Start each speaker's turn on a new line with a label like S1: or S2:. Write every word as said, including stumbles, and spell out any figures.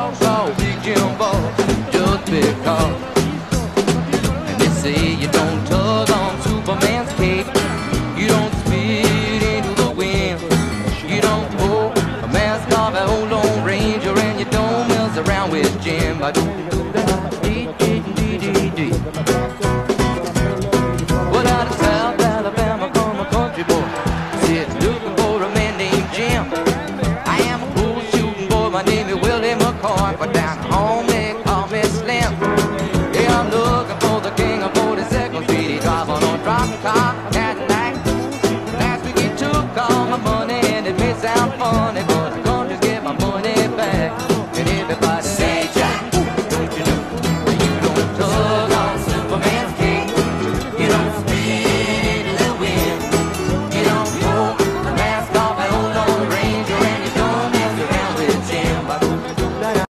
S1: outlaw, big Jim Ball, just because. And they say you don't tug on Superman's cape, you don't spit into the wind, you don't pull a mask off an old Lone Ranger, and you don't mess around with Jim. But well, out of South Alabama come a country boy, said looking for a man named Jim. I am a bull shooting boy, my name is Willie McCoy, but down